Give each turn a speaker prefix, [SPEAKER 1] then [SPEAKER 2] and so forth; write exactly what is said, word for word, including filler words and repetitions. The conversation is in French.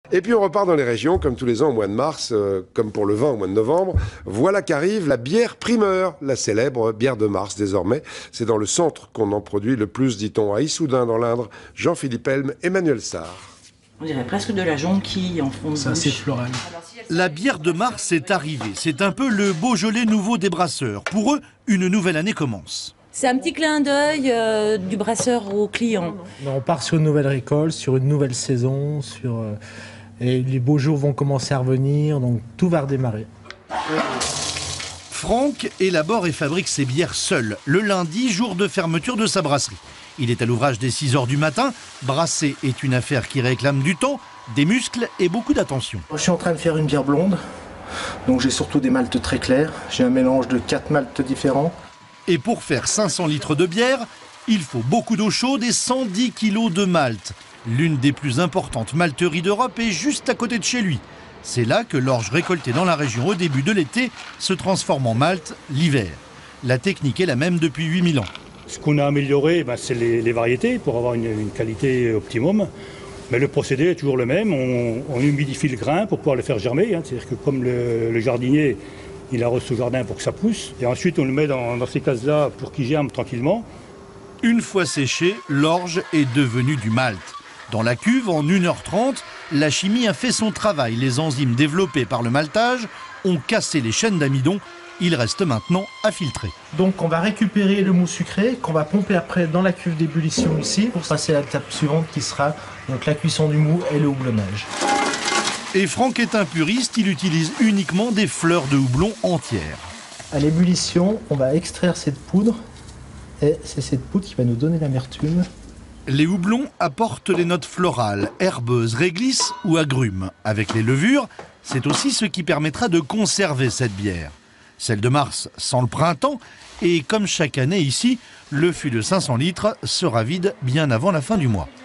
[SPEAKER 1] Et puis on repart dans les régions, comme tous les ans au mois de mars, euh, comme pour le vin au mois de novembre. Voilà qu'arrive la bière primeur, la célèbre bière de mars désormais. C'est dans le centre qu'on en produit le plus, dit-on, à Issoudun dans l'Indre. Jean-Philippe Helm, Emmanuel Sarr.
[SPEAKER 2] On dirait presque de la jonquille en fond de
[SPEAKER 3] C'est assez floral.
[SPEAKER 4] La bière de mars est arrivée. C'est un peu le Beaujolais nouveau des brasseurs. Pour eux, une nouvelle année commence.
[SPEAKER 5] C'est un petit clin d'œil euh, du brasseur au client.
[SPEAKER 3] On part sur une nouvelle récolte, sur une nouvelle saison, sur, euh, et les beaux jours vont commencer à revenir, donc tout va redémarrer.
[SPEAKER 4] Franck élabore et fabrique ses bières seul, le lundi, jour de fermeture de sa brasserie. Il est à l'ouvrage dès six heures du matin. Brasser est une affaire qui réclame du temps, des muscles et beaucoup d'attention.
[SPEAKER 3] Je suis en train de faire une bière blonde, donc j'ai surtout des maltes très clairs. J'ai un mélange de quatre maltes différents.
[SPEAKER 4] Et pour faire cinq cents litres de bière, il faut beaucoup d'eau chaude et cent dix kilos de malt. L'une des plus importantes malteries d'Europe est juste à côté de chez lui. C'est là que l'orge récoltée dans la région au début de l'été se transforme en malt l'hiver. La technique est la même depuis huit mille ans.
[SPEAKER 6] Ce qu'on a amélioré, ben, c'est les, les variétés pour avoir une, une qualité optimum. Mais le procédé est toujours le même. On, on humidifie le grain pour pouvoir le faire germer. Hein. C'est-à-dire que comme le, le jardinier, il arrose son jardin pour que ça pousse. Et ensuite, on le met dans, dans ces cases-là pour qu'il germe tranquillement.
[SPEAKER 4] Une fois séché, l'orge est devenue du malt. Dans la cuve, en une heure trente, la chimie a fait son travail. Les enzymes développées par le maltage ont cassé les chaînes d'amidon. Il reste maintenant à filtrer.
[SPEAKER 3] Donc on va récupérer le mou sucré qu'on va pomper après dans la cuve d'ébullition ici pour passer à l'étape suivante qui sera donc la cuisson du mou et le houblonnage.
[SPEAKER 4] Et Franck est un puriste, il utilise uniquement des fleurs de houblon entières.
[SPEAKER 3] À l'ébullition, on va extraire cette poudre et c'est cette poudre qui va nous donner l'amertume.
[SPEAKER 4] Les houblons apportent les notes florales, herbeuses, réglisse ou agrumes. Avec les levures, c'est aussi ce qui permettra de conserver cette bière. Celle de mars sent le printemps et comme chaque année ici, le fût de cinq cents litres sera vide bien avant la fin du mois.